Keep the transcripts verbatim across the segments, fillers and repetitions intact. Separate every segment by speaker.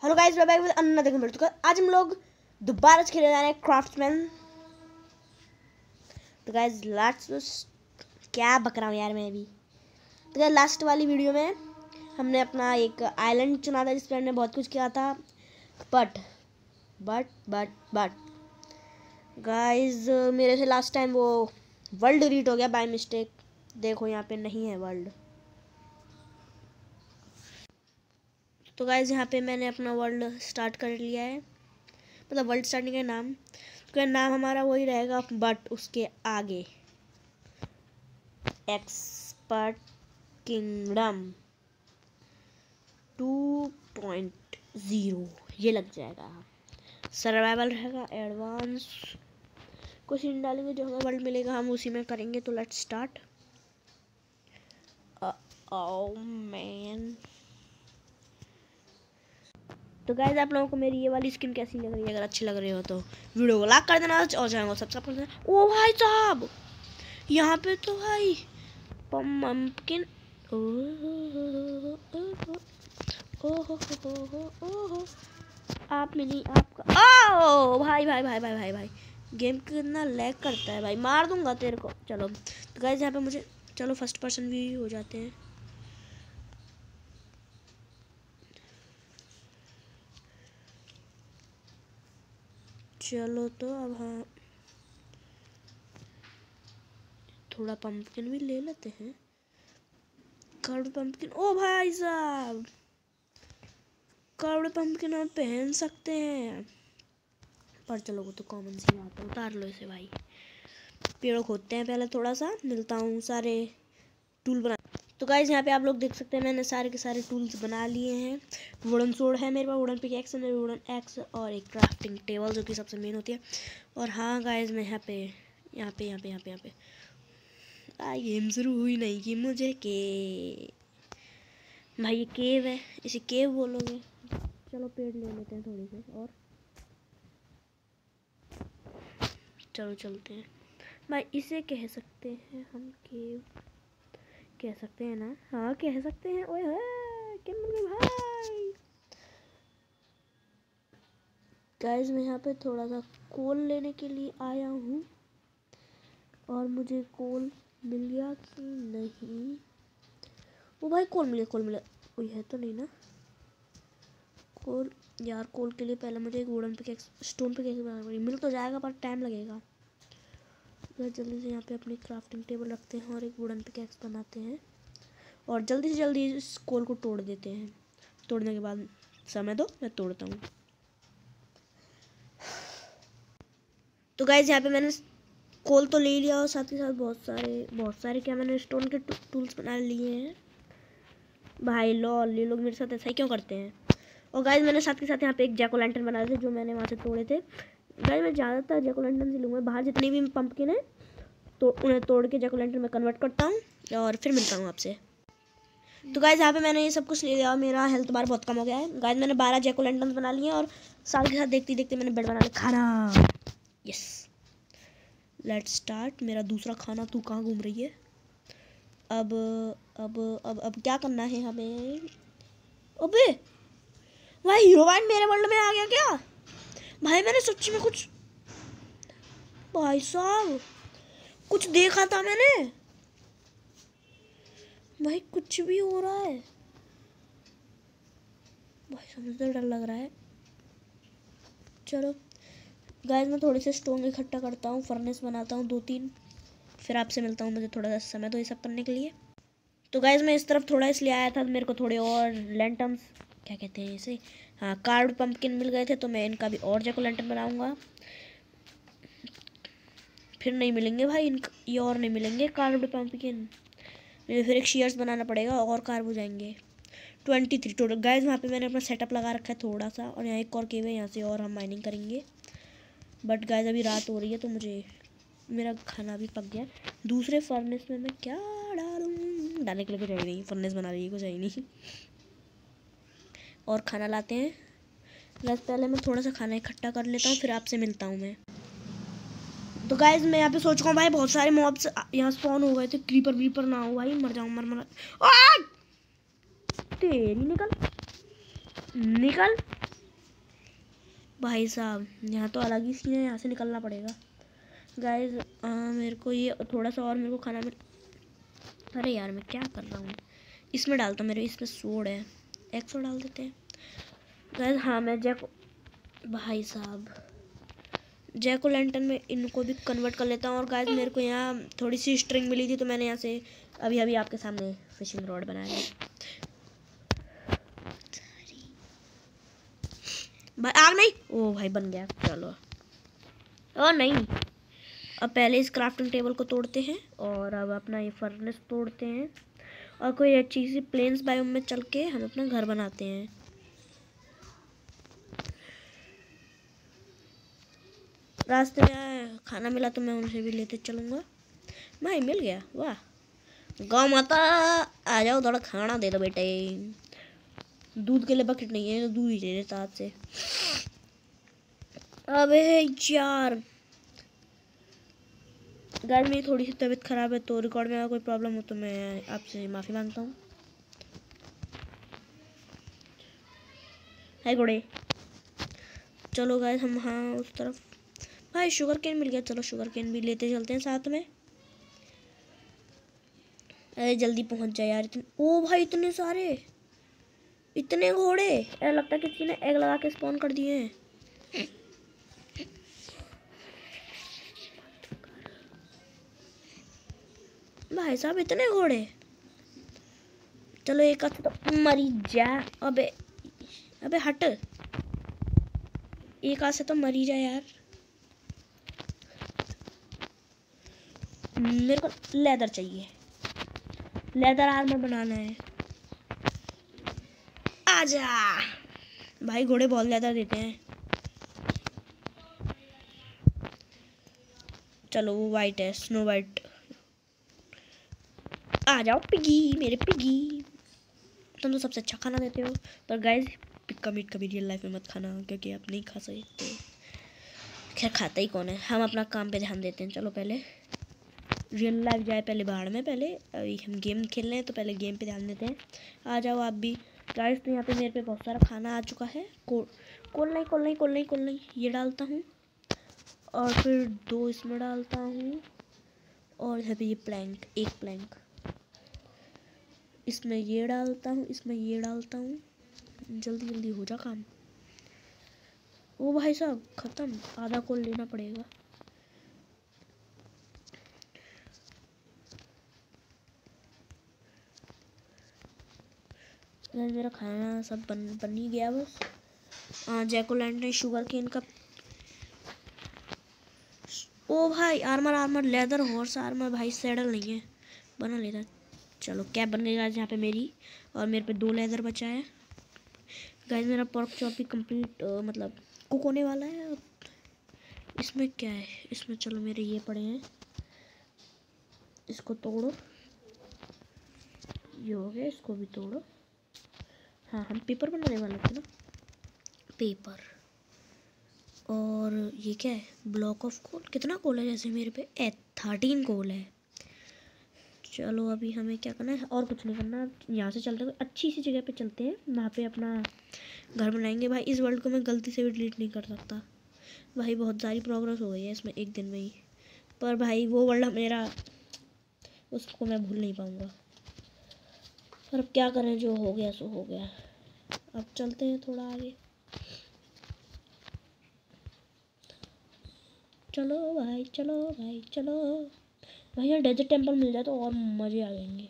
Speaker 1: Hello guys, welcome back with another game. तो आज हम लोग दोबारा खेलने जा रहे हैं क्राफ्ट्समैन। तो गाइस लास्ट क्या बक रहा हूँ यार मैं अभी। तो गाइस लास्ट वाली वीडियो में हमने अपना एक आइलैंड चुना था जिस पर हमने बहुत कुछ किया था, but but but but guys मेरे से लास्ट टाइम वो वर्ल्ड डिलीट हो गया बाय मिस्टेक। देखो यहाँ पे नहीं है वर्ल्ड। तो गाइस यहाँ पे मैंने अपना वर्ल्ड स्टार्ट कर लिया है, मतलब वर्ल्ड स्टार्टिंग का नाम तो नाम हमारा वही रहेगा, बट उसके आगे expert kingdom two point zero ये लग जाएगा। सर्वाइवल रहेगा, एडवांस कुछ इन डालेंगे, जो हमें वर्ल्ड मिलेगा हम उसी में करेंगे। तो लेट्स स्टार्ट। ओह मैन, तो गाइस आप लोगों को मेरी ये वाली स्किन कैसी लग रही है? अगर अच्छी लग रही हो तो वीडियो को लाइक कर देना और चैनल को सब्सक्राइब कर देना। ओ भाई साहब, यहाँ पे तो भाई पम्पकिन, ओहो आप में नहीं आपका। ओ भाई भाई भाई भाई भाई भाई गेम कितना लैग करता है भाई, मार दूंगा तेरे को। चलो तो गाइस यहाँ पे मुझे, चलो फर्स्ट पर्सन भी हो जाते हैं। चलो तो अब हाँ थोड़ा पंपकिन भी ले लेते हैं। कर्ड पंपकिन, ओ भाई साहब कर्ड पंपकिन हम पहन सकते हैं, पर चलो वो तो कॉमन सी बात है। उतार लो इसे भाई। पेड़ों खोदते हैं पहले, थोड़ा सा मिलता हूँ सारे टूल बना। तो गाइस यहाँ पे आप लोग देख सकते हैं मैंने सारे के सारे टूल्स बना लिए हैं। वुडन सोर्ड है मेरे पास, वुडन पिकैक्स है, वुडन एक्स और एक क्राफ्टिंग टेबल जो कि सबसे मेन होती है। और हाँ गाइस मैं यहाँ पे यहाँ पे यहाँ पे यहाँ पे यहाँ पे आ गेम शुरू हुई नहीं कि मुझे के भाई ये केव है, इसे केव बोलोगे। चलो पेड़ ले लेते हैं थोड़ी से और चलो चलते हैं भाई। इसे कह सकते हैं हम केव, कह सकते हैं ना? हाँ कह सकते हैं। ओए क्या भाई गाइस मैं यहाँ पे थोड़ा सा कोल लेने के लिए आया हूँ और मुझे कोल मिल गया कि नहीं? वो भाई कोल मिले, कोल मिले कोई है तो नहीं ना? कोल यार, कोल के लिए पहले मुझे एक वुडन पिकैक्स, स्टोन पिकैक्स बनाना पड़ेगा। मिल तो जाएगा पर टाइम लगेगा। तो जल्दी से यहाँ पे अपनी क्राफ्टिंग टेबल रखते हैं और एक वुडन पिकैक्स बनाते हैं और जल्दी से जल्दी इस कोल को तोड़ देते हैं। तोड़ने के बाद समय दो, मैं तोड़ता हूँ। तो गाइस यहाँ पे मैंने कोल तो ले लिया और साथ ही साथ बहुत सारे बहुत सारे क्या मैंने स्टोन के टूल्स बना लिए हैं। भाई लॉल, ये लोग मेरे साथ ऐसा ही क्यों करते हैं? और गाइस मैंने साथ के साथ यहाँ पे एक जैक ओ लैंटर्न बनाए थे जो मैंने वहाँ से तोड़े थे। गाइस मैं ज़्यादातर जैक ओ लैंटर्न से लूँगा, बाहर जितनी भी पंपकिन है तो उन्हें तोड़ के जैक ओ लैंटर्न में कन्वर्ट करता हूँ और फिर मिलता हूँ आपसे। तो गाइस यहाँ पे मैंने ये सब कुछ ले लिया और मेरा हेल्थ बार बहुत कम हो गया है। गाइस मैंने बारह जैक ओ लैंटर्न बना लिए और साथ के साथ देखते देखते मैंने बेड बना लिया। खाना, यस लेट्स स्टार्ट। मेरा दूसरा खाना। तू कहाँ घूम रही है? अब अब अब अब क्या करना है हमें? अबे भाई हीरोइन मेरे वर्ल्ड में आ गया क्या? भाई मैंने सच्ची में कुछ, भाई साहब कुछ देखा था मैंने भाई, कुछ भी हो रहा है भाई, समझ तो डर लग रहा है। चलो गाइस मैं थोड़े से स्टोन इकट्ठा करता हूँ, फर्नेस बनाता हूँ दो तीन, फिर आपसे मिलता हूँ। मुझे थोड़ा सा समय दो ये सब करने के लिए। तो गाइस मैं इस तरफ थोड़ा इसलिए आया था, मेरे को थोड़े और लैंटर्न्स, क्या कहते हैं इसे, हाँ कार्ड पंपकिन मिल गए थे, तो मैं इनका भी और जैक ओ लैंटर्न बनाऊँगा। फिर नहीं मिलेंगे भाई इनका, ये और नहीं मिलेंगे कार्ड पंपकिन, मुझे फिर एक शेयर्स बनाना पड़ेगा और कार्ब हो जाएंगे। Twenty three total. गाइस वहाँ पे मैंने अपना सेटअप लगा रखा है थोड़ा सा, और यहाँ एक और केव है, यहाँ से और हम माइनिंग करेंगे। बट गाइस अभी रात हो रही है तो मुझे, मेरा खाना भी पक गया। दूसरे फर्नेस में मैं क्या डालूँ? डालने के लिए कुछ है नहीं, फर्नेस बना रही है कुछ है नहीं। और खाना लाते हैं। गाइस पहले मैं थोड़ा सा खाना इकट्ठा कर लेता हूँ, फिर आपसे मिलता हूँ मैं। तो गाइस मैं यहाँ पे सोच रहा हूँ भाई, बहुत सारे मॉब्स यहाँ स्पॉन हो गए थे। क्रीपर व्रीपर ना हो भाई, मर जाऊँ मर मर। तेरी निकल निकल भाई साहब यहाँ तो अलग ही सीन है, यहाँ से निकलना पड़ेगा गाइस। मेरे को ये थोड़ा सा और मेरे को खाना मिल, अरे यार मैं क्या कर रहा हूँ, इसमें डालता हूँ, मेरे इसमें सोड है, एक्सो डाल देते हैं गाइस। हाँ मैं जैको, भाई साहब जैको लैंटर्न में इनको भी कन्वर्ट कर लेता हूँ। और गाइस मेरे को यहाँ थोड़ी सी स्ट्रिंग मिली थी तो मैंने यहाँ से अभी अभी आपके सामने फिशिंग रॉड बनाया है। भाई आग नहीं, ओ भाई बन गया, चलो। और नहीं, अब पहले इस क्राफ्टिंग टेबल को तोड़ते हैं और अब अपना ये फर्नेस तोड़ते हैं और कोई अच्छी सी प्लेन्स बायोम में चल के हम अपना घर बनाते हैं। रास्ते में खाना मिला तो मैं उनसे भी लेते चलूँगा। भाई मिल गया, वाह। गौ माता आ जाओ, थोड़ा खाना दे दो बेटे। दूध के लिए बकेट नहीं है तो दूध ही दे देता हाथ से। अबे यार गाइस मेरी थोड़ी सी तबीयत ख़राब है तो रिकॉर्ड में अगर कोई प्रॉब्लम हो तो मैं आपसे माफ़ी मांगता हूँ। है घोड़े, चलो गाइस हम हाँ उस तरफ। भाई शुगर केन मिल गया, चलो शुगर केन भी लेते चलते हैं साथ में। अरे जल्दी पहुंच जाए यार। इतने, ओ भाई इतने सारे, इतने घोड़े, ऐसा लगता है किसी ने एग लगा के स्पॉन कर दिए हैं। भाई साहब इतने घोड़े, चलो एक आध तो मरी जा। अबे अबे हट, एक आध से तो मरी जा यार। मेरे को लेदर चाहिए, लेदर आर्मर बनाना है। आजा भाई, घोड़े बहुत लेदर देते हैं। चलो वो वाइट है, स्नो वाइट। आ जाओ पिगी, मेरे पिगी, तुम तो सबसे अच्छा खाना देते हो। पर गाइस पिग का मीट कभी रियल लाइफ में मत खाना क्योंकि आप नहीं खा सकते। खैर खाता ही कौन है, हम अपना काम पे ध्यान देते हैं। चलो पहले रियल लाइफ जाए पहले बाहर में, पहले अभी हम गेम खेल रहे हैं तो पहले गेम पे ध्यान देते हैं। आ जाओ आप भी गाइस। तो यहाँ पे मेरे पे बहुत सारा खाना आ चुका है। को कोल नहीं कोल नहीं कोल नहीं कोल नहीं ये डालता हूँ और फिर दो इसमें डालता हूँ और यहाँ पे ये प्लैंक, एक प्लैंक इसमें ये डालता हूँ, इसमें ये डालता हूँ। जल्दी जल्दी हो जा काम। ओ भाई साहब ख़त्म, आधा कोल लेना पड़ेगा। मेरा खाना सब बन बन ही गया बस। हाँ जैको लैंटर्न शुगर केन का। ओ भाई armour armour leather horse armour, भाई सैडल नहीं है, बना लेता। चलो कैप बन गई गाइस यहाँ पे मेरी, और मेरे पे दो लेदर बचा है गाइस। मेरा पर्क चॉप भी कंप्लीट मतलब कुक होने वाला है। इसमें क्या है, इसमें चलो मेरे ये पड़े हैं, इसको तोड़ो, ये हो गया, इसको भी तोड़ो। हाँ हम पेपर बनाने वाले थे ना, पेपर। और ये क्या है, ब्लॉक ऑफ कोल। कितना कोल है जैसे मेरे पे ए थर्टीन कोल है। चलो अभी हमें क्या करना है, और कुछ नहीं करना, यहाँ से चलते हैं अच्छी सी जगह पे चलते हैं, वहाँ पे अपना घर बनाएंगे। भाई इस वर्ल्ड को मैं गलती से भी डिलीट नहीं कर सकता भाई, बहुत सारी प्रोग्रेस हो गई है इसमें एक दिन में ही। पर भाई वो वर्ल्ड मेरा, उसको मैं भूल नहीं पाऊँगा। पर अब क्या करें, जो हो गया सो हो गया। अब चलते हैं थोड़ा आगे। चलो भाई चलो भाई चलो। भैया डेजर्ट टेम्पल मिल जाए तो और मज़े आ जाएंगे।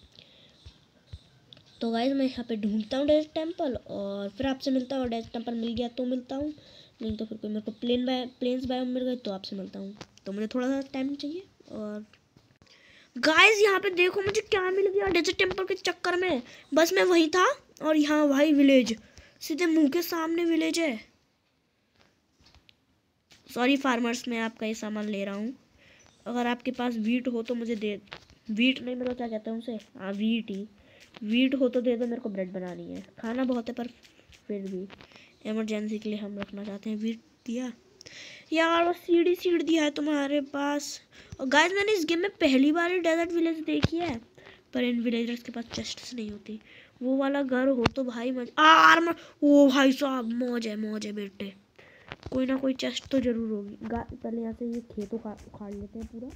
Speaker 1: तो गाइस मैं यहाँ पे ढूंढता हूँ डेजर्ट टेम्पल और फिर आपसे मिलता हूँ। डेजर्ट टेम्पल मिल गया तो मिलता हूँ, नहीं तो फिर कोई मेरे को प्लेन बाय प्लेन्स बायोम मिल गए तो आपसे मिलता हूँ। तो मुझे थोड़ा सा टाइम चाहिए। और गाइस यहाँ पे देखो मुझे क्या मिल गया डेजर्ट टेम्पल के चक्कर में। बस मैं वहीं था और यहाँ भाई विलेज, सीधे मुँह के सामने विलेज है। सॉरी फार्मर्स, मैं आपका ये सामान ले रहा हूँ। अगर आपके पास वीट हो तो मुझे दे, वीट नहीं मतलब क्या कहते हैं उसे, हाँ वीट ही, वीट हो तो दे दो, मेरे को ब्रेड बनानी है। खाना बहुत है पर फिर भी इमरजेंसी के लिए हम रखना चाहते हैं। वीट दिया यार, बस सीढ़ी सीढ़ दिया है तुम्हारे पास। और गाइस मैंने इस गेम में पहली बार ही डेजर्ट विलेज देखी है, पर इन विलेजर्स के पास चेस्ट्स नहीं होती। वो वाला घर हो तो भाई मज आर्मर, ओ भाई साहब मौज है मौज है बेटे। कोई ना कोई चेस्ट तो जरूर होगी। पहले यहाँ से ये खेत उखाड़ लेते हैं पूरा।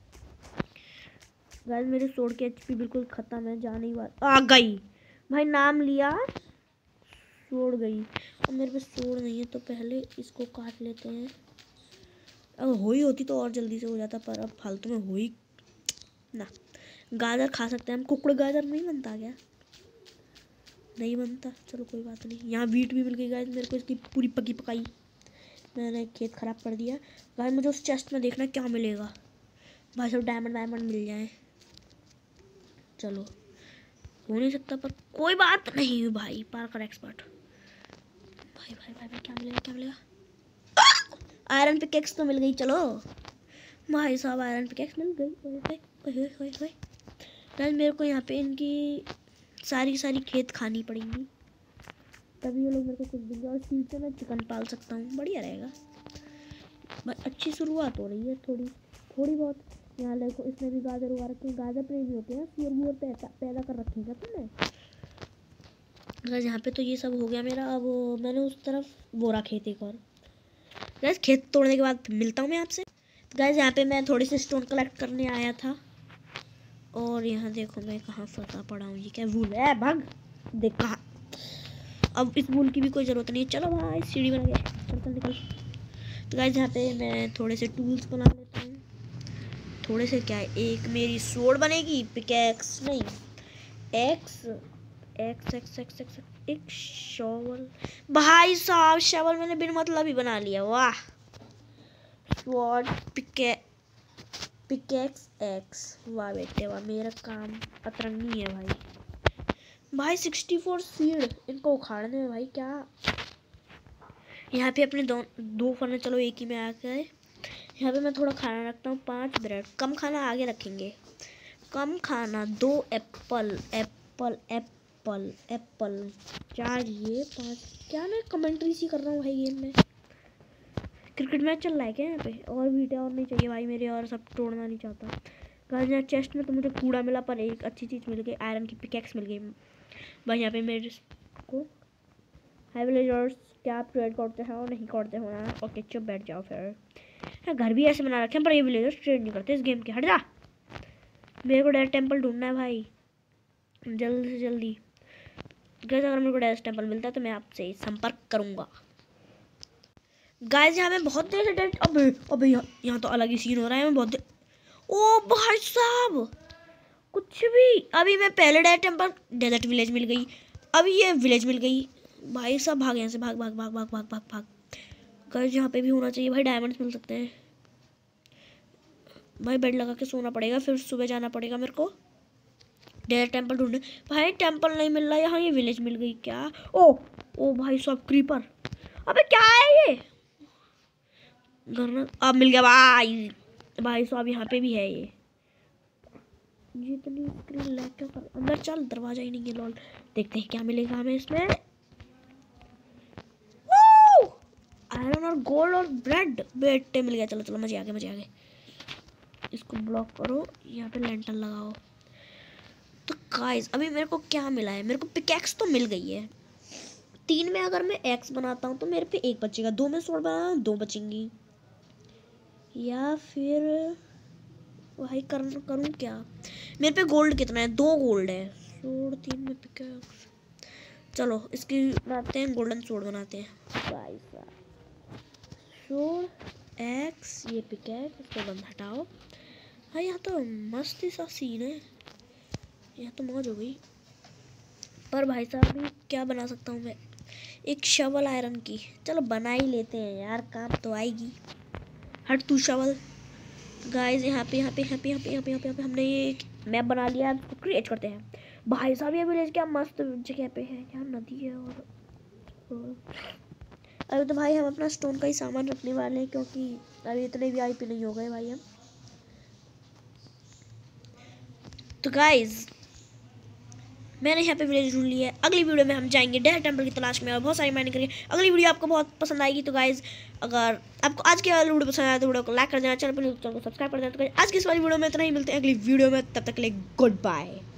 Speaker 1: गाइस मेरे सोड की एचपी बिल्कुल खत्म है, जाने ही बात आ गई भाई, नाम लिया सोड गई। और मेरे पे सोड नहीं है तो पहले इसको काट लेते हैं। अगर हो ही होती तो और जल्दी से हो जाता, पर अब फालतू में हो ही ना। गाजर खा सकते हैं हम। कुकड़ गाजर नहीं बनता क्या? नहीं बनता, चलो कोई बात नहीं। यहाँ वीट भी मिल गई गाइस मेरे को, इसकी पूरी पकी पकाई। मैंने खेत ख़राब कर दिया। गाइस मुझे उस चेस्ट में देखना क्या मिलेगा। भाई सब डायमंड डायमंड मिल जाए। चलो हो नहीं सकता पर कोई बात नहीं भाई, पार्कर एक्सपर्ट। भाई भाई भाई, भाई क्या मिलेगा क्या मिलेगा? आयरन पिकेक्स तो मिल गई। चलो भाई साहब आयरन पिकेक्स मिल गई। ओए ओए ओए ओए, गाइस मेरे को यहाँ पे इनकी सारी सारी खेत खानी पड़ेंगी, तभी ये लोग मेरे को कुछ देंगे। और सीट से मैं चिकन पाल सकता हूँ, बढ़िया रहेगा भाई। अच्छी शुरुआत हो रही है थोड़ी थोड़ी बहुत। यहाँ देखो इसमें भी गाजर उगा रखे हैं। गाजर प्रेमी होते हैं, सूर वूर पैदा पैदा कर रखेगा तुमने। गाइस यहाँ पे तो ये सब हो गया मेरा। अब मैंने उस तरफ बोरा खेत एक और। गाइस खेत तोड़ने के बाद मिलता हूँ मैं आपसे। गाइस यहाँ पे मैं थोड़ी सी स्टोन कलेक्ट करने आया था, और यहाँ देखो मैं कहाँ फंसा पड़ा हूँ। ये क्या वूल है? भाग देख कहाँ। अब इस वूल की भी कोई ज़रूरत नहीं है। चलो भाई सीढ़ी बना गया, चल चल निकल। तो गाइस यहाँ पे मैं थोड़े से टूल्स बना लेता हूँ। थोड़े से क्या है, एक मेरी स्वॉर्ड बनेगी, पिकैक्स नहीं axe axe axe axe axe एक शॉवल। भाई साहब शॉवल मैंने बिन मतलब ही बना लिया। वाह, स्वॉर्ड पिके पिकैक्स एक्स। वाह बेटे वाह, मेरा काम अतरंगी है भाई। भाई सिक्सटी फोर सीड इनको उखाड़ने में भाई क्या। यहाँ पे अपने दो दो फर्ने, चलो एक ही में आ गए। यहाँ पे मैं थोड़ा खाना रखता हूँ, पांच ब्रेड। कम खाना आगे रखेंगे, कम खाना। दो एप्पल एप्पल एप्पल एप्पल चार, ये पाँच। क्या मैं कमेंट्री सी कर रहा हूँ भाई गेम में? क्रिकेट मैच चल रहा है क्या यहाँ पे? और वीडियो और नहीं चाहिए भाई मेरे, और सब तोड़ना नहीं चाहता। गाइस यहाँ चेस्ट में तो मुझे कूड़ा मिला, पर एक अच्छी चीज़ मिल गई, आयरन की पिकैक्स मिल गई भाई। यहाँ पे मेरे को हाई विलेजर्स, क्या आप ट्रेड करते हो? नहीं करते हो ना? ओके चुप बैठ जाओ फिर। हाँ घर भी ऐसे बना रखे हैं, पर ये विलेजर्स ट्रेड नहीं करते इस गेम के। हट जा, मेरे को डेथ टेम्पल ढूंढना है भाई, जल्दी से जल्दी। गाइस अगर मेरे को डेथ टेम्पल मिलता है तो मैं आपसे संपर्क करूंगा। गाइस यहाँ मैं बहुत देर से डेथ, अबे अबे यहाँ यहाँ तो अलग ही सीन हो रहा है। मैं बहुत देर, ओ भाई साहब कुछ भी। अभी मैं पहले डेथ टेम्पल, डेजर्ट विलेज मिल गई, अभी ये विलेज मिल गई। भाई साहब भाग यहाँ से, भाग भाग भाग भाग भाग भाग भाग। गाइस यहाँ पे भी होना चाहिए भाई, डायमंड्स मिल सकते हैं भाई। बेड लगा के सोना पड़ेगा, फिर सुबह जाना पड़ेगा मेरे को डेजर्ट टेम्पल ढूंढने। भाई टेम्पल नहीं मिल रहा, यहाँ ये विलेज मिल गई क्या? ओ ओ भाई साहब क्रीपर, अबे क्या है ये? घर अब मिल गया भाई। भाई साहब यहाँ पे भी है ये। जितनी स्क्रीन लैग क्या कर, अंदर चल, दरवाजा ही नहीं है लॉल। देखते हैं क्या मिलेगा हमें इसमें। आयरन और गोल्ड और ब्रेड, बेटे मिल गया। चलो चलो मजे आ गए मजे आ गए। इसको ब्लॉक करो, यहाँ पे लैंटर्न लगाओ। तो गाइस अभी मेरे को क्या मिला है? मेरे को पिकैक्स तो मिल गई है। तीन में अगर मैं एक्स बनाता हूँ तो मेरे पे एक बचेगा, दो में सोड बनाता हूँ दो बचेंगी। या फिर भाई कर करूँ क्या? मेरे पे गोल्ड कितना है? दो गोल्ड है। सोड तीन में पिकैक्स, चलो इसकी बनाते हैं, गोल्डन सोड बनाते हैं। भाई साहब सोड एक्स, ये पिकैक्स, इसको बंद हटाओ। हाँ यहाँ तो मस्त ही सा सीन है, यहाँ तो मौज हो गई। पर भाई साहब अभी क्या बना सकता हूँ मैं? एक शवल आयरन की, चलो बना ही लेते हैं यार, काम तो आएगी। हट तू शवल। गाइस यहाँ पे यहाँ पे यहाँ पे यहाँ पे यहाँ पे यहाँ पे यहाँ पे हमने ये एक मैप बना लिया है, इसको क्रिएट करते हैं। भाई साहब ये विलेज क्या मस्त जगह पे है, क्या नदी है। और, और अभी तो भाई हम अपना स्टोन का ही सामान रखने वाले हैं, क्योंकि अभी इतने वी आई पी नहीं हो गए भाई हम। तो गाइस मैंने यहाँ पे विलेज ढूंढ लिया है। अगली वीडियो में हम जाएंगे डेजर्ट टेम्पल की तलाश में और बहुत सारी माइनिंग करेंगे। अगली वीडियो आपको बहुत पसंद आएगी। तो गाइज अगर आपको आज की वाली वीडियो पसंद आया तो वीडियो को लाइक कर देना, चैनल पर चैनल को सब्सक्राइब कर देना। तो आज की इस वाली वीडियो में इतना ही, मिलते हैं अगली वीडियो में, तब तक के लिए गुड बाय।